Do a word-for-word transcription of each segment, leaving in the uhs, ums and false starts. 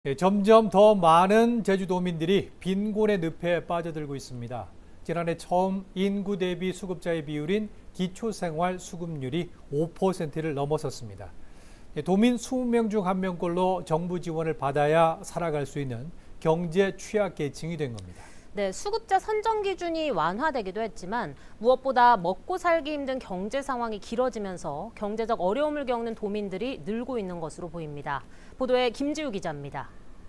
예, 점점 더 많은 제주도민들이 빈곤의 늪에 빠져들고 있습니다. 지난해 처음 인구 대비 수급자의 비율인 기초생활 수급률이 오 퍼센트를 넘어섰습니다. 예, 도민 이십 명 중 한 명꼴로 정부 지원을 받아야 살아갈 수 있는 경제 취약계층이 된 겁니다. 네, 수급자 선정 기준이 완화되기도 했지만 무엇보다 먹고 살기 힘든 경제 상황이 길어지면서 경제적 어려움을 겪는 도민들이 늘고 있는 것으로 보입니다. 보도에 김지우 기자입니다.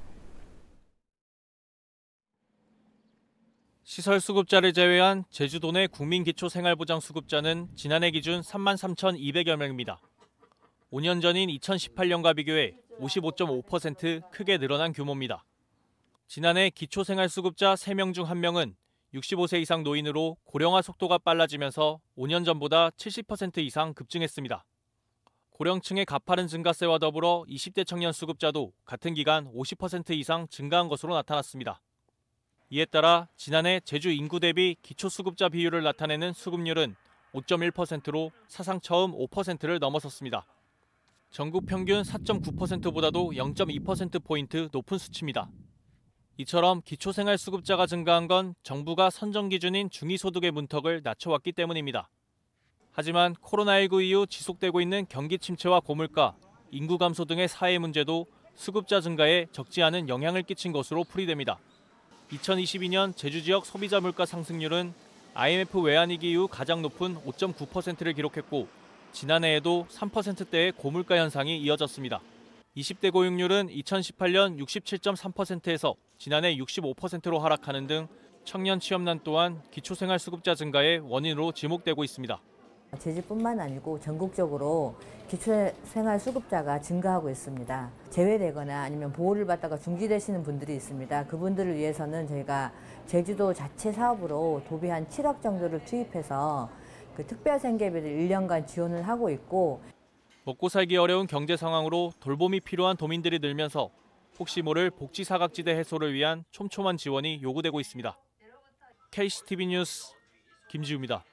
시설 수급자를 제외한 제주도 내 국민기초생활보장 수급자는 지난해 기준 삼만 삼천이백여 명입니다. 오 년 전인 이천십팔 년과 비교해 오십오 점 오 퍼센트 크게 늘어난 규모입니다. 지난해 기초생활수급자 세 명 중 한 명은 육십오 세 이상 노인으로 고령화 속도가 빨라지면서 오 년 전보다 칠십 퍼센트 이상 급증했습니다. 고령층의 가파른 증가세와 더불어 이십 대 청년 수급자도 같은 기간 오십 퍼센트 이상 증가한 것으로 나타났습니다. 이에 따라 지난해 제주 인구 대비 기초수급자 비율을 나타내는 수급률은 오 점 일 퍼센트로 사상 처음 오 퍼센트를 넘어섰습니다. 전국 평균 사 점 구 퍼센트보다도 영 점 이 퍼센트포인트 높은 수치입니다. 이처럼 기초생활수급자가 증가한 건 정부가 선정 기준인 중위소득의 문턱을 낮춰왔기 때문입니다. 하지만 코로나십구 이후 지속되고 있는 경기 침체와 고물가, 인구 감소 등의 사회 문제도 수급자 증가에 적지 않은 영향을 끼친 것으로 풀이됩니다. 이천이십이 년 제주 지역 소비자 물가 상승률은 아이엠에프 외환위기 이후 가장 높은 오 점 구 퍼센트를 기록했고 지난해에도 삼 퍼센트대의 고물가 현상이 이어졌습니다. 이십 대 고용률은 이천십팔 년 육십칠 점 삼 퍼센트에서 지난해 육십오 퍼센트로 하락하는 등 청년 취업난 또한 기초생활수급자 증가의 원인으로 지목되고 있습니다. 제주뿐만 아니고 전국적으로 기초생활수급자가 증가하고 있습니다. 제외되거나 아니면 보호를 받다가 중지되시는 분들이 있습니다. 그분들을 위해서는 저희가 제주도 자체 사업으로 도비 한 칠억 정도를 투입해서 그 특별생계비를 일 년간 지원을 하고 있고 먹고 살기 어려운 경제 상황으로 돌봄이 필요한 도민들이 늘면서 혹시 모를 복지 사각지대 해소를 위한 촘촘한 지원이 요구되고 있습니다. 케이씨티비 뉴스 김지우입니다.